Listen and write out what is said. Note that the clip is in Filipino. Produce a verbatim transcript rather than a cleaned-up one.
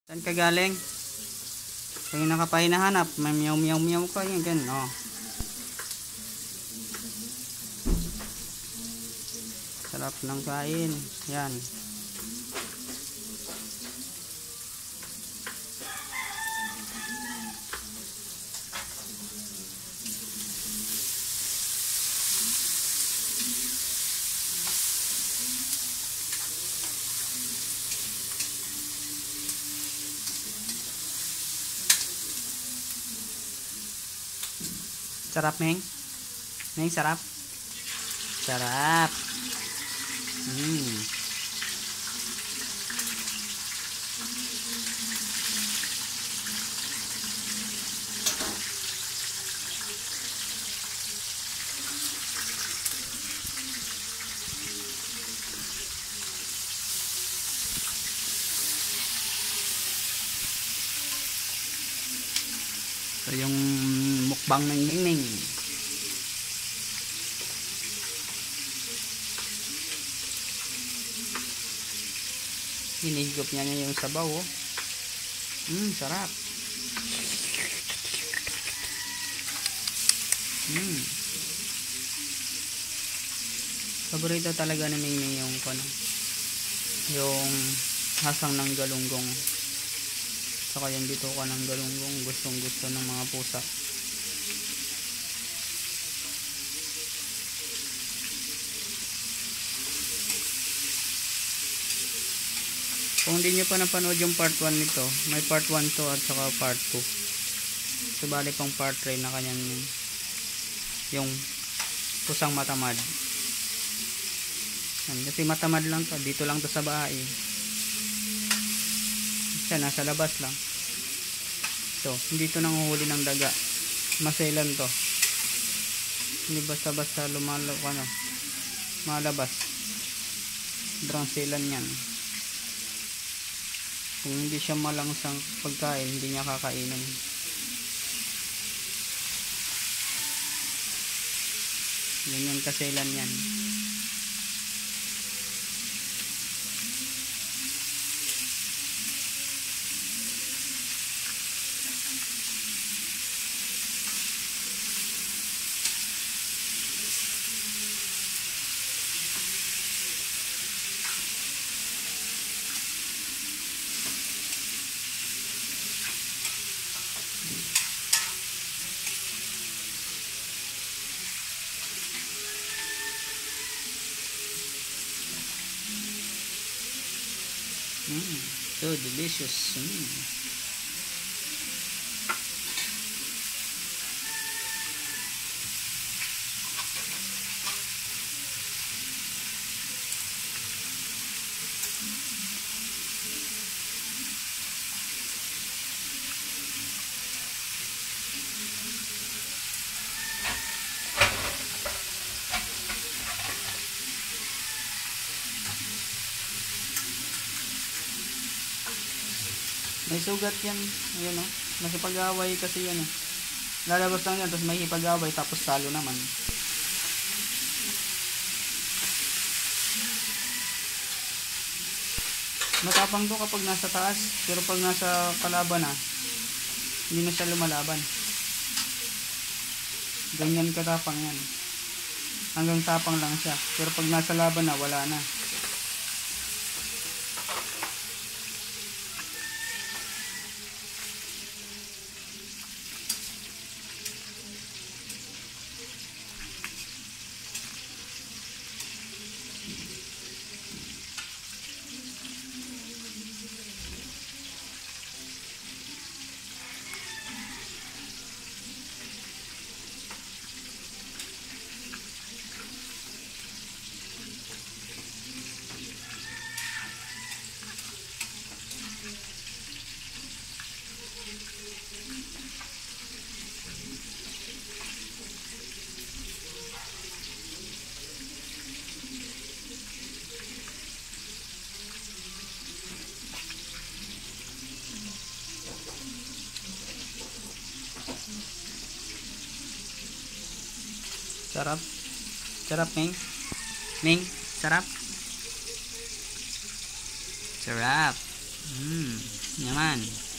Saan ka galing? Kanina ka pa hinahanap. May meow meow meow ka. Yan, ganun. Oh. Sarap ng kain. Yan. Sarap, Meng? Meng, sarap? Sarap. Hmm. So, yung mukbang ng Ming-Ming. Hinihigop niya niya yung sabaw, oh. Mmm, sarap. Mmm. Paborito talaga ni Ming-Ming yung ano, yung hasang ng galunggong. Saka yung bituka ng galunggong, gustong gusto ng mga pusa. Kung hindi nyo pa napanood yung part one nito, may part one to at saka part two. So bali pang part three na kanyan yung pusang matamad. Kasi matamad lang to, dito lang to sa bahay. Siya nasa labas lang. So, hindi to nanguhuli ng daga. Maselan to. Hindi basta-basta lumalo ano, malabas. Sobrang selan yan. Kung hindi siya malangsang pagkain, hindi niya kakainin. Ganyan kaselan yan. Mm, so delicious. Mm. May sugat yan. Ayan, o. Nakipag-away kasi yan, eh. Lalabas lang yan, tapos may hipag-away, tapos salo naman. Matapang to kapag nasa taas, pero pag nasa kalaban na, hindi na siya lumalaban. Ganyan katapang yan. Hanggang tapang lang siya. Pero pag nasa laban na, wala na. Sarap. Sarap, Ming. Ming, sarap. Sarap. Mm. Yaman.